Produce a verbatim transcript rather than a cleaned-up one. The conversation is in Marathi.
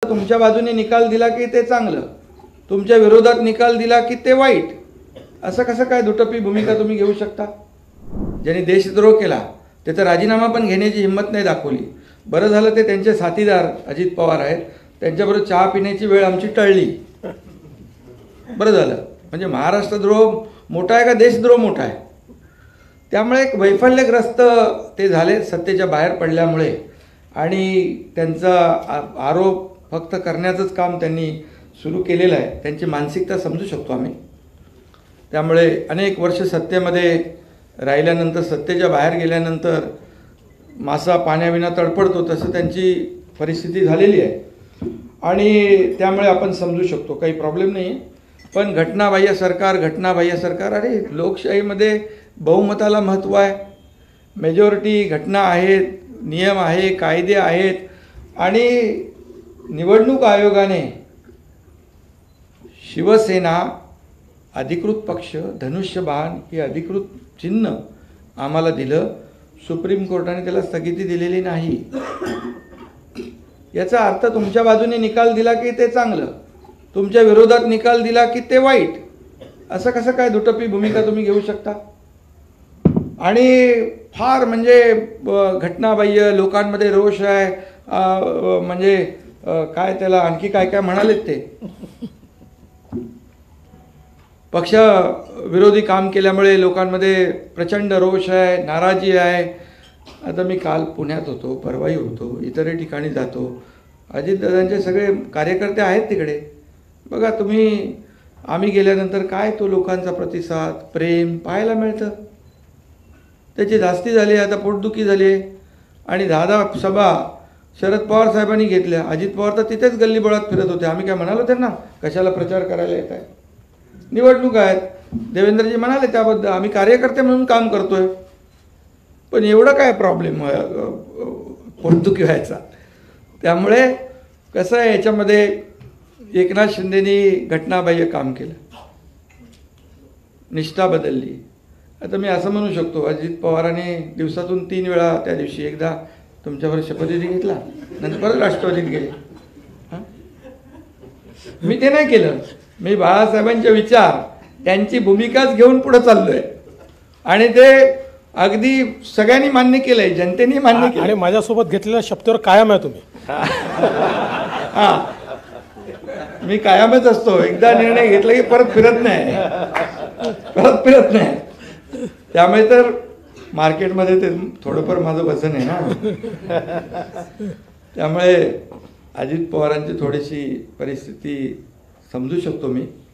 तुमच्या बाजूने निकाल दिला की ते चांगलं, तुमच्या विरोधात निकाल दिला की ते वाईट, असं कसं काय दुटप्पी भूमिका तुम्ही घेऊ शकता? ज्यांनी देशद्रोह केला ते तर राजीनामा पण घेण्याची हिंमत नाही दाखवली. बरं झालं ते त्यांचे साथीदार अजित पवार आहेत, त्यांच्याबरोबर चहा पिण्याची वेळ आमची टळली. बरं झालं. म्हणजे महाराष्ट्रद्रोह मोठा आहे का देशद्रोह मोठा आहे? त्यामुळे एक वैफल्यग्रस्त ते झाले सत्तेच्या बाहेर पडल्यामुळे, आणि त्यांचा आरोप फक्त करण्याचंच काम त्यांनी सुरू केलेलं आहे. त्यांची मानसिकता समजू शकतो आम्ही. त्यामुळे अनेक वर्ष सत्तेमध्ये राहिल्यानंतर, सत्तेच्या बाहेर गेल्यानंतर मासा पाण्याविना तडफडतो तसं त्यांची परिस्थिती झालेली आहे, आणि त्यामुळे आपण समजू शकतो, काही प्रॉब्लेम नाही. पण घटनाबाह्य सरकार घटनाबाह्य सरकार अरे लोकशाहीमध्ये बहुमताला महत्त्व आहे. मेजॉरिटी घटना आहेत, नियम आहे, कायदे आहेत, आणि निवडणूक आयोगाने शिवसेना अधिकृत पक्ष, धनुष्यबाण हे अधिकृत चिन्ह आम्हाला दिलं. सुप्रीम कोर्टाने त्याला स्थगिती दिलेली नाही. याचा अर्थ तुमच्या बाजूने निकाल दिला की ते चांगलं, तुमच्या विरोधात निकाल दिला की ते वाईट, असं कसं काय दुटप्पी भूमिका तुम्ही घेऊ शकता? आणि फार म्हणजे घटनाबाह्य, लोकांमध्ये रोष आहे, म्हणजे काय त्याला आणखी काय काय म्हणालेत ते, पक्ष विरोधी काम केल्यामुळे लोकांमध्ये प्रचंड रोष आहे, नाराजी आहे. आता मी काल पुण्यात होतो, परवाही होतो, इतरही ठिकाणी जातो. अजितदादांचे सगळे कार्यकर्ते आहेत तिकडे. बघा तुम्ही, आम्ही गेल्यानंतर काय तो लोकांचा प्रतिसाद, प्रेम पाहायला मिळतं. त्याची धास्ती झाली, आता पोटदुखी झाली, आणि दहा दहा सभा शरद पवार साहेबांनी घेतल्या. अजित पवार तर तिथेच गल्लीबोळात फिरत होते. आम्ही काय म्हणालो त्यांना कशाला प्रचार करायला येत आहे, निवडणूक आहेत. देवेंद्रजी म्हणाले त्याबद्दल आम्ही कार्यकर्ते म्हणून काम करतोय. पण एवढं काय प्रॉब्लेम पोटदुखी व्हायचा? त्यामुळे कसं आहे, याच्यामध्ये एकनाथ शिंदेनी घटनाबाह्य काम केलं, निष्ठा बदलली. आता मी असं म्हणू शकतो, अजित पवारांनी दिवसातून तीन वेळा, त्या दिवशी एकदा तुमच्यावर शपथविधी घेतला, नंतर परत राष्ट्रवादीत गेले. हां, मी ते नाही केलं. मी बाळासाहेबांचे विचार, त्यांची भूमिकाच घेऊन पुढे चाललोय, आणि ते अगदी सगळ्यांनी मान्य केलंय, जनतेने मान्य केलं. आणि माझ्यासोबत घेतलेल्या शब्दावर कायम आहे तुम्ही. हां, मी कायमच असतो. एकदा निर्णय घेतला की परत फिरत नाही, परत फिरत नाही. त्यामुळे तर मार्केटमध्ये ते थोडंफार माझं वजन आहे ना. त्यामुळे अजित पवारांची थोडीशी परिस्थिती समजू शकतो मी.